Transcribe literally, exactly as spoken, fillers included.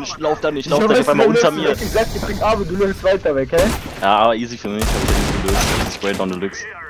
ich lauf da nicht, ich Ich lauf da auf einmal unter mir. Ich sag, ich bring aber du läufst weiter weg, hä? Ja, aber easy für mich, hab ich gelöst. Ich Spray Down Deluxe.